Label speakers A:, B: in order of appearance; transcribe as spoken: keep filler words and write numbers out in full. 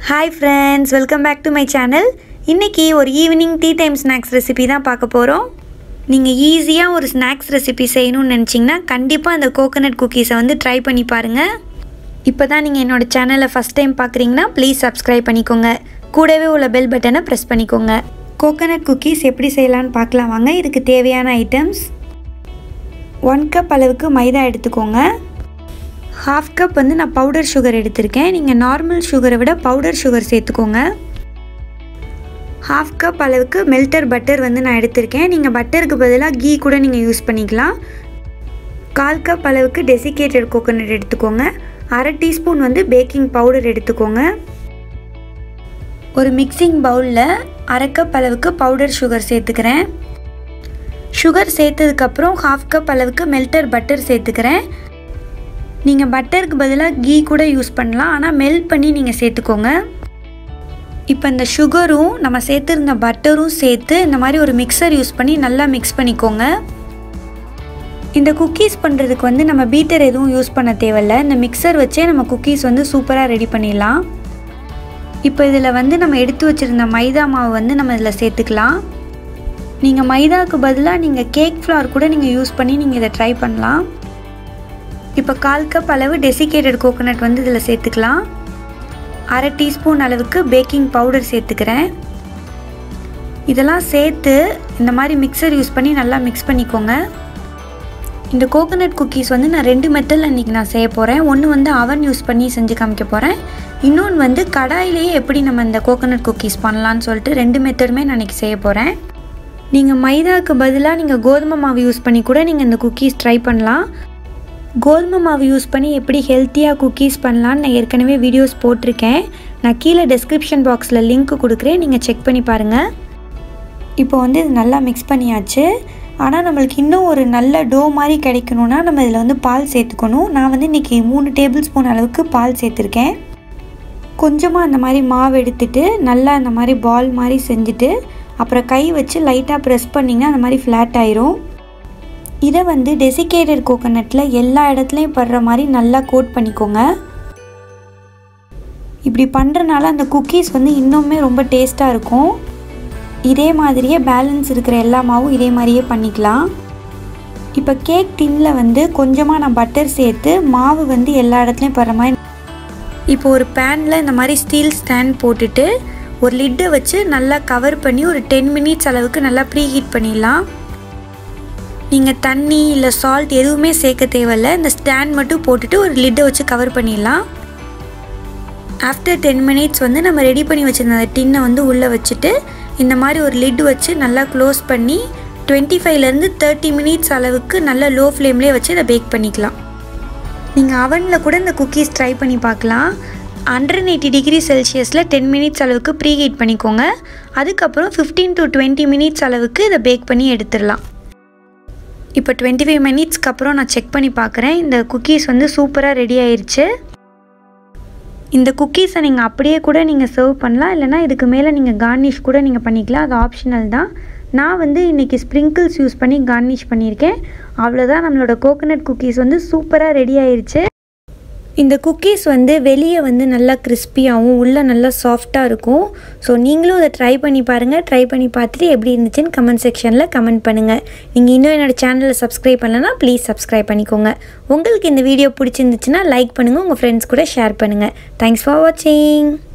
A: Hi friends, welcome back to my channel. இன்னைக்கு ஒரு evening tea time snacks recipe தான் பார்க்க போறோம். நீங்க ஈஸியா ஒரு ஸ்நாக்ஸ் ரெசிபி செய்யணும்னு நினைச்சீங்கன்னா கண்டிப்பா அந்த கோகனட் குக்கீஸை வந்து ட்ரை பண்ணி பாருங்க. இப்போதான் நீங்க என்னோட சேனலை ஃபர்ஸ்ட் டைம் பார்க்கறீங்கன்னா ப்ளீஸ் Subscribe பண்ணிக்கோங்க. கூடவே உள்ள பெல் பட்டனை பிரஸ் பண்ணிக்கோங்க. கோகனட் குக்கீஸ் எப்படி செய்யலாம்னு பார்க்கலாம் வாங்க. இதுக்கு தேவையான ஐட்டம்ஸ் one கப் அளவுக்கு மைதா எடுத்துக்கோங்க. half கப் வந்து நான் பவுடர் சுகர் எடுத்துர்க்கேன். நீங்க நார்மல் சுகரை விட பவுடர் சுகர் சேர்த்துக்கோங்க. half கப் அளவுக்கு மெல்டர் பட்டர் வந்து நான் எடுத்துர்க்கேன். நீங்க பட்டருக்கு பதிலா கீ கூட நீங்க யூஸ் பண்ணிக்கலாம். கால் கப் அளவுக்கு டெசிகேட்டட் கோகனட் எடுத்துக்கோங்க. அரை டீஸ்பூன் வந்து பேக்கிங் பவுடர் எடுத்துக்கோங்க. ஒரு மிக்சிங் பவுல்ல அரை கப் அளவுக்கு பவுடர் சுகர் சேர்த்துக்கிறேன். சுகர் சேர்த்ததுக்கு அப்புறம் half கப் அளவுக்கு மெல்டர் பட்டர் சேர்த்துக்கிறேன். நீங்க பட்டருக்கு பதிலா கீ கூட யூஸ் பண்ணலாம். ஆனா மெல்ட் பண்ணி நீங்க சேர்த்துக்கோங்க. இப்போ இந்த சுகரும் நம்ம சேர்த்திருந்த பட்டரும் சேர்த்து இந்த மாதிரி ஒரு மிக்சர் யூஸ் பண்ணி நல்லா மிக்ஸ் பண்ணிக்கோங்க. இந்த குக்கீஸ் பண்றதுக்கு வந்து நம்ம பீட்டர் எதுவும் யூஸ் பண்ண தேவையில்ல. இந்த மிக்சர் வச்சே நம்ம குக்கீஸ் வந்து சூப்பரா ரெடி பண்ணிடலாம். இப்போ இதில் வந்து நம்ம எடுத்து வச்சிருந்த மைதா மாவு வந்து நம்ம இதில் சேர்த்துக்கலாம். நீங்க மைதாக்கு பதிலாக நீங்க கேக் ஃப்ளவர் கூட நீங்க யூஸ் பண்ணி நீங்க இதை ட்ரை பண்ணலாம். இப்போ கால் கப் அளவு டெசிகேட்டட் கோகனட் வந்து இதில் சேர்த்துக்கலாம். அரை டீஸ்பூன் அளவுக்கு பேக்கிங் பவுடர் சேர்த்துக்கிறேன். இதெல்லாம் சேர்த்து இந்த மாதிரி மிக்சர் யூஸ் பண்ணி நல்லா மிக்ஸ் பண்ணிக்கோங்க. இந்த கோகனட் குக்கீஸ் வந்து நான் ரெண்டு மெத்தடில் இன்றைக்கி நான் செய்ய போகிறேன். ஒன்று வந்து அவன் யூஸ் பண்ணி செஞ்சு காமிக்க போகிறேன். இன்னொன்று வந்து கடாயிலேயே எப்படி நம்ம இந்த கோகனட் குக்கீஸ் பண்ணலான்னு சொல்லிட்டு ரெண்டு மெத்தடுமே நான் இன்றைக்கி செய்ய போகிறேன். நீங்கள் மைதாவுக்கு பதிலாக நீங்கள் கோதுமை மாவு யூஸ் பண்ணி கூட நீங்கள் இந்த குக்கீஸ் ட்ரை பண்ணலாம். கோதுமை மாவு யூஸ் பண்ணி எப்படி ஹெல்த்தியாக குக்கீஸ் பண்ணலான்னு நான் ஏற்கனவே வீடியோஸ் போட்டிருக்கேன். நான் கீழே டெஸ்கிரிப்ஷன் பாக்ஸில் லிங்க் கொடுக்குறேன், நீங்கள் செக் பண்ணி பாருங்கள். இப்போ வந்து இது நல்லா மிக்ஸ் பண்ணியாச்சு. ஆனால் நம்மளுக்கு இன்னும் ஒரு நல்ல டோ மாதிரி கிடைக்கணுன்னா நம்ம இதில் வந்து பால் சேர்த்துக்கணும். நான் வந்து இன்றைக்கி மூணு டேபிள் ஸ்பூன் அளவுக்கு பால் சேர்த்துருக்கேன். கொஞ்சமாக அந்த மாதிரி மாவு எடுத்துட்டு நல்லா அந்த மாதிரி பால் மாதிரி செஞ்சுட்டு அப்புறம் கை வச்சு லைட்டாக ப்ரெஸ் பண்ணிங்கன்னா அந்த மாதிரி ஃப்ளாட் ஆயிரும். இதை வந்து டெசிகேட்டட் கோகனட்டில் எல்லா இடத்துலையும் படுற மாதிரி நல்லா கோட் பண்ணிக்கோங்க. இப்படி பண்ணுறனால அந்த குக்கீஸ் வந்து இன்னுமே ரொம்ப டேஸ்ட்டாக இருக்கும். இதே மாதிரியே பேலன்ஸ் இருக்கிற எல்லா மாவும் இதே மாதிரியே பண்ணிக்கலாம். இப்போ கேக் டின்னில் வந்து கொஞ்சமாக நான் பட்டர் சேர்த்து மாவு வந்து எல்லா இடத்துலையும் படுற மாதிரி இப்போ ஒரு பேனில் இந்த மாதிரி ஸ்டீல் ஸ்டாண்ட் போட்டுட்டு ஒரு லிட்டை வச்சு நல்லா கவர் பண்ணி ஒரு டென் மினிட்ஸ் அளவுக்கு நல்லா ப்ரீ ஹீட் பண்ணிடலாம். நீங்கள் தண்ணி இல்லை சால்ட் எதுவுமே சேர்க்க தேவையில்லை. இந்த ஸ்டாண்ட் மட்டும் போட்டுட்டு ஒரு லிட்டை வச்சு கவர் பண்ணிடலாம். ஆஃப்டர் டென் மினிட்ஸ் வந்து நம்ம ரெடி பண்ணி வச்சுருந்த அந்த டின்னை வந்து உள்ளே வச்சுட்டு இந்த மாதிரி ஒரு லிட் வச்சு நல்லா க்ளோஸ் பண்ணி டுவெண்ட்டி ஃபைவ்லேருந்து தேர்ட்டி மினிட்ஸ் அளவுக்கு நல்லா லோ ஃப்ளேம்லேயே வச்சு இதை பேக் பண்ணிக்கலாம். நீங்கள் அவனில் கூட இந்த குக்கீஸ் ட்ரை பண்ணி பார்க்கலாம். ஹண்ட்ரட் எயிட்டி டிகிரி செல்சியஸில் டென் மினிட்ஸ் அளவுக்கு ப்ரீ ஹீட் பண்ணிக்கோங்க. அதுக்கப்புறம் ஃபிஃப்டீன் டு டுவெண்ட்டி மினிட்ஸ் அளவுக்கு இதை பேக் பண்ணி எடுத்துடலாம். இப்போ டுவெண்ட்டி ஃபைவ் மினிட்ஸ்க்கு அப்புறம் நான் செக் பண்ணி பார்க்குறேன். இந்த குக்கீஸ் வந்து சூப்பராக ரெடி ஆயிடுச்சு. இந்த குக்கீஸை நீங்கள் அப்படியே கூட நீங்கள் சர்வ் பண்ணலாம். இல்லைனா இதுக்கு மேலே நீங்கள் கார்னிஷ் கூட நீங்கள் பண்ணிக்கலாம். அது ஆப்ஷனல் தான். நான் வந்து இன்றைக்கி ஸ்ப்ரிங்கிள்ஸ் யூஸ் பண்ணி கார்னிஷ் பண்ணியிருக்கேன். அவ்வளோதான், நம்மளோட கோகனட் குக்கீஸ் வந்து சூப்பராக ரெடி ஆயிடுச்சு. இந்த குக்கீஸ் வந்து வெளியே வந்து நல்லா கிறிஸ்பியாகவும் உள்ளே நல்லா சாஃப்டாக இருக்கும். ஸோ நீங்களும் அதை ட்ரை பண்ணி பாருங்கள். ட்ரை பண்ணி பார்த்துட்டு எப்படி இருந்துச்சுன்னு கமெண்ட் செக்ஷனில் கமெண்ட் பண்ணுங்கள். நீங்கள் இன்னும் என்னோடய சேனலை சப்ஸ்கிரைப் பண்ணலன்னா ப்ளீஸ் சப்ஸ்கிரைப் பண்ணிக்கோங்க. உங்களுக்கு இந்த வீடியோ பிடிச்சிருந்துச்சுன்னா லைக் பண்ணுங்கள், உங்கள் ஃப்ரெண்ட்ஸ் கூட ஷேர் பண்ணுங்கள். தேங்க்ஸ் ஃபார் வாட்சிங்.